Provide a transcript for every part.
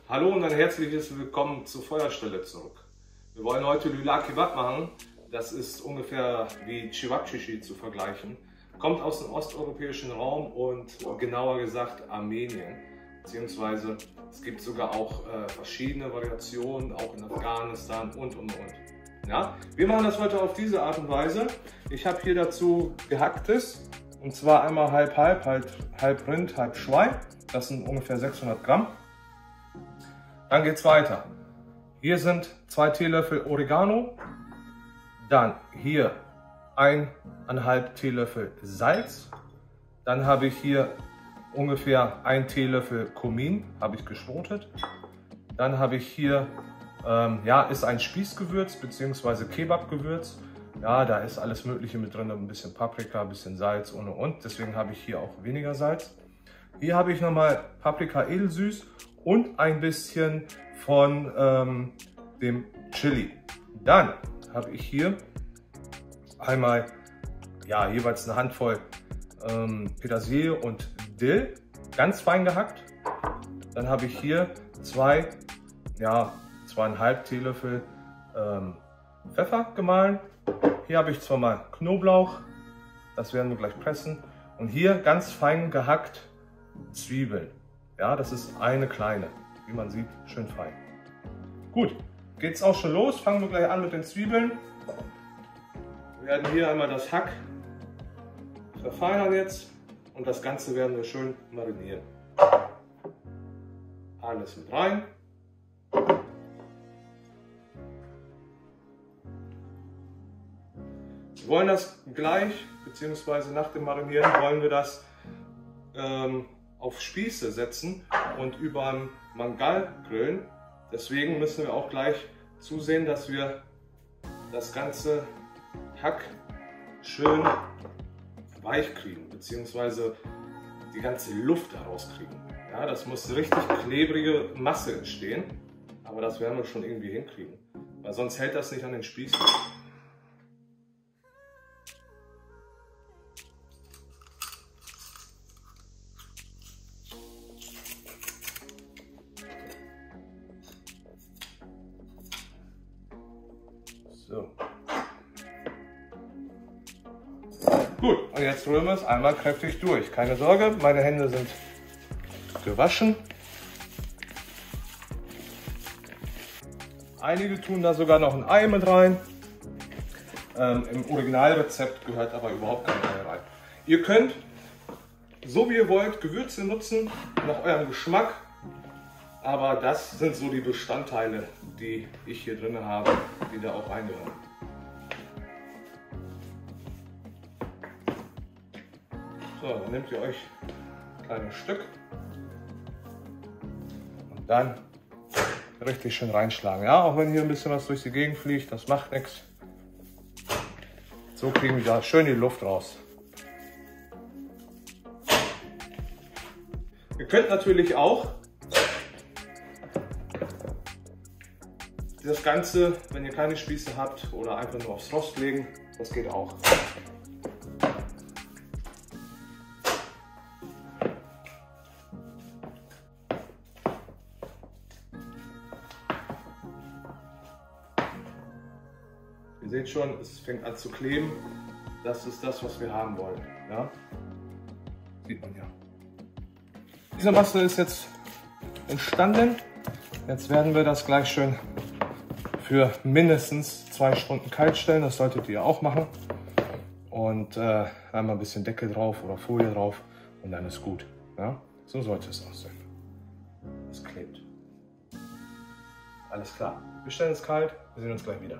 Hallo und ein herzliches Willkommen zur Feuerstelle zurück. Wir wollen heute Lüla Kebab machen. Das ist ungefähr wie Cevapcici zu vergleichen. Kommt aus dem osteuropäischen Raum und genauer gesagt Armenien. Beziehungsweise es gibt sogar auch verschiedene Variationen, auch in Afghanistan und. Ja? Wir machen das heute auf diese Art und Weise. Ich habe hier dazu gehacktes, und zwar einmal halb Rind, halb Schwein. Das sind ungefähr 600 Gramm. Dann geht es weiter. Hier sind 2 Teelöffel Oregano. Dann hier 1,5 Teelöffel Salz. Dann habe ich hier ungefähr 1 Teelöffel Kumin, habe ich geschrotet. Dann habe ich hier, ist ein Spießgewürz bzw. Kebabgewürz. Ja, da ist alles Mögliche mit drin, ein bisschen Paprika, ein bisschen Salz und. Deswegen habe ich hier auch weniger Salz. Hier habe ich nochmal Paprika edelsüß und ein bisschen von dem Chili. Dann habe ich hier einmal jeweils eine Handvoll Petersilie und Dill, ganz fein gehackt. Dann habe ich hier 2,5 Teelöffel Pfeffer gemahlen. Hier habe ich zweimal Knoblauch, das werden wir gleich pressen. Und hier ganz fein gehackt Zwiebeln. Ja, das ist eine kleine, wie man sieht, schön fein. Gut, geht's auch schon los. Fangen wir gleich an mit den Zwiebeln. Wir werden hier einmal das Hack verfeinern jetzt und das Ganze werden wir schön marinieren. Alles mit rein. Wir wollen das gleich, beziehungsweise nach dem Marinieren wollen wir das auf Spieße setzen und über dem Mangal grillen. Deswegen müssen wir auch gleich zusehen, dass wir das ganze Hack schön weich kriegen, beziehungsweise die ganze Luft daraus kriegen. Ja, das muss richtig klebrige Masse entstehen, aber das werden wir schon irgendwie hinkriegen, weil sonst hält das nicht an den Spießen. So. Gut, und jetzt rühren wir es einmal kräftig durch. Keine Sorge, meine Hände sind gewaschen. Einige tun da sogar noch ein Ei mit rein. Im Originalrezept gehört aber überhaupt kein Ei rein. Ihr könnt, so wie ihr wollt, Gewürze nutzen, nach eurem Geschmack. Aber das sind so die Bestandteile, die ich hier drin habe, die da auch reingehören. So, dann nehmt ihr euch ein kleines Stück und dann richtig schön reinschlagen. Ja, auch wenn hier ein bisschen was durch die Gegend fliegt, das macht nichts. So kriegen wir da schön die Luft raus. Ihr könnt natürlich auch das Ganze, wenn ihr keine Spieße habt, oder einfach nur aufs Rost legen, das geht auch. Ihr seht schon, es fängt an zu kleben. Das ist das, was wir haben wollen. Ja? Sieht man ja. Diese Masse ist jetzt entstanden. Jetzt werden wir das gleich schön für mindestens 2 Stunden kalt stellen. Das solltet ihr auch machen. Und einmal ein bisschen Deckel drauf oder Folie drauf und dann ist gut. Ja? So sollte es aussehen. Es klebt. Alles klar. Wir stellen es kalt. Wir sehen uns gleich wieder.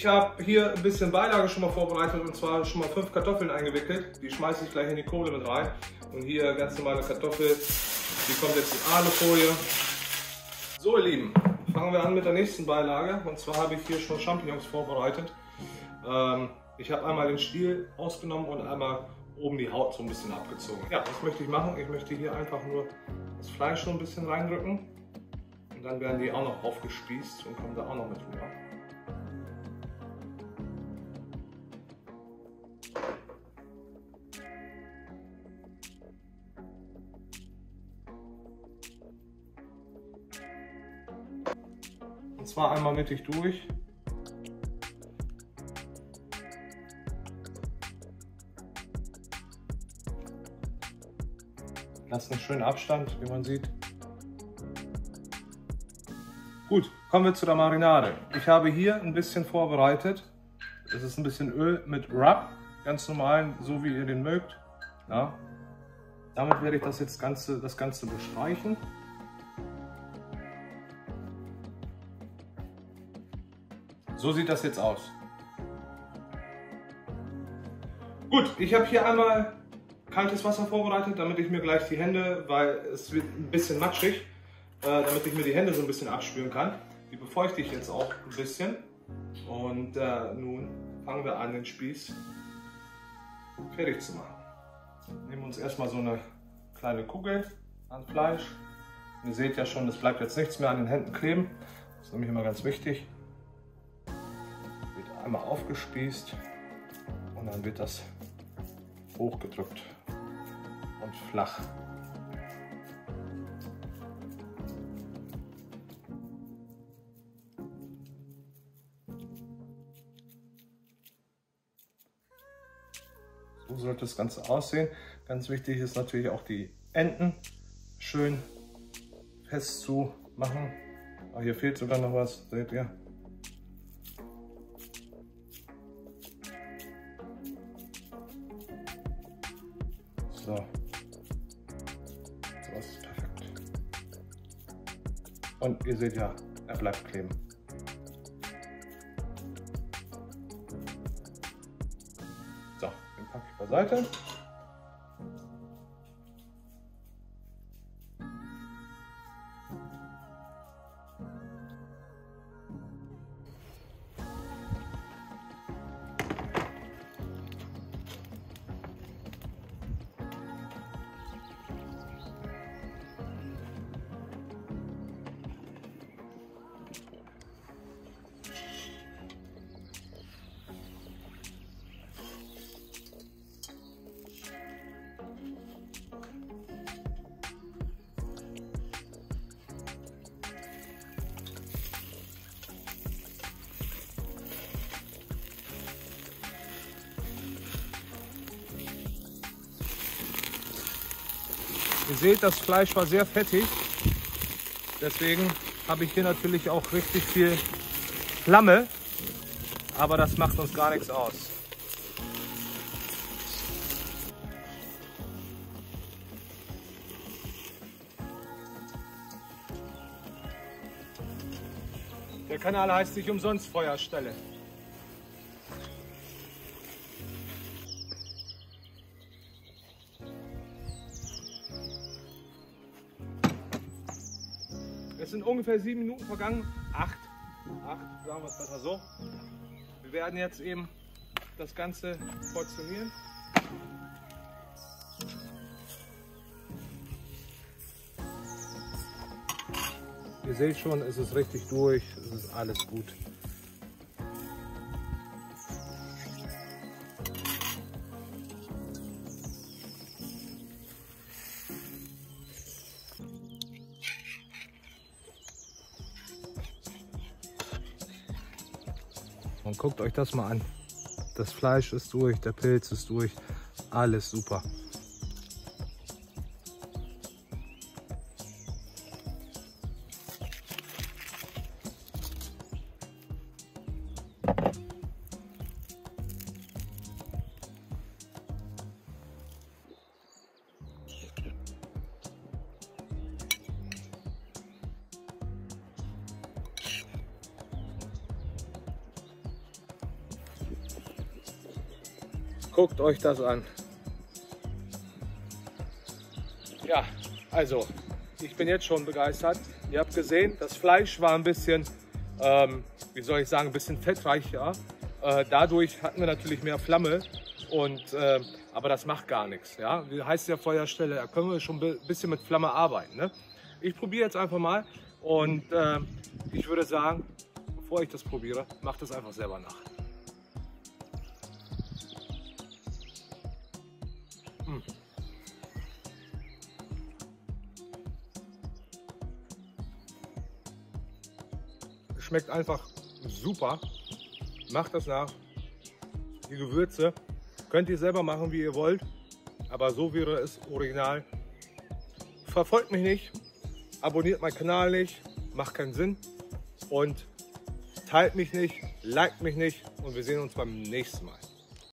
Ich habe hier ein bisschen Beilage schon mal vorbereitet und zwar schon mal 5 Kartoffeln eingewickelt. Die schmeiße ich gleich in die Kohle mit rein. Und hier ganz normale Kartoffel, die kommt jetzt in Alufolie. So ihr Lieben, fangen wir an mit der nächsten Beilage. Und zwar habe ich hier schon Champignons vorbereitet. Ich habe einmal den Stiel ausgenommen und einmal oben die Haut so ein bisschen abgezogen. Ja, was möchte ich machen? Ich möchte hier einfach nur das Fleisch so ein bisschen reindrücken. Und dann werden die auch noch aufgespießt und kommen da auch noch mit rüber. Und zwar einmal mittig durch. Lassen einen schönen Abstand, wie man sieht. Gut, kommen wir zu der Marinade. Ich habe hier ein bisschen vorbereitet. Das ist ein bisschen Öl mit Rub, ganz normal, so wie ihr den mögt. Ja. Damit werde ich das Ganze bestreichen. So sieht das jetzt aus. Gut, ich habe hier einmal kaltes Wasser vorbereitet, damit ich mir gleich die Hände, weil es wird ein bisschen matschig, damit ich mir die Hände so ein bisschen abspülen kann. Die befeuchte ich jetzt auch ein bisschen. Und nun fangen wir an, den Spieß fertig zu machen. Nehmen uns erstmal so eine kleine Kugel an Fleisch. Ihr seht ja schon, es bleibt jetzt nichts mehr an den Händen kleben. Das ist nämlich immer ganz wichtig. Wird einmal aufgespießt und dann wird das hochgedrückt und flach. So sollte das Ganze aussehen. Ganz wichtig ist natürlich auch die Enden schön fest zu machen. Aber hier fehlt sogar noch was, seht ihr? So. So ist es perfekt. Und ihr seht ja, er bleibt kleben. So, den packe ich beiseite. Ihr seht, das Fleisch war sehr fettig, deswegen habe ich hier natürlich auch richtig viel Flamme, aber das macht uns gar nichts aus. Der Kanal heißt nicht umsonst Feuerstelle. Es sind ungefähr 7 Minuten vergangen, 8, sagen wir es besser so. Wir werden jetzt eben das Ganze portionieren. Ihr seht schon, es ist richtig durch, es ist alles gut. Und guckt euch das mal an. Das Fleisch ist durch, der Pilz ist durch, alles super. Guckt euch das an. Ja, also ich bin jetzt schon begeistert. Ihr habt gesehen, das Fleisch war ein bisschen, wie soll ich sagen, ein bisschen fettreicher. Dadurch hatten wir natürlich mehr Flamme, aber das macht gar nichts. Ja? Wie heißt ja Feuerstelle, da können wir schon ein bisschen mit Flamme arbeiten. Ne? Ich probiere jetzt einfach mal und ich würde sagen, bevor ich das probiere, macht es einfach selber nach. Schmeckt einfach super. Macht das nach. Die Gewürze könnt ihr selber machen, wie ihr wollt. Aber so wäre es original. Verfolgt mich nicht. Abonniert meinen Kanal nicht. Macht keinen Sinn. Und teilt mich nicht. Liked mich nicht. Und wir sehen uns beim nächsten Mal.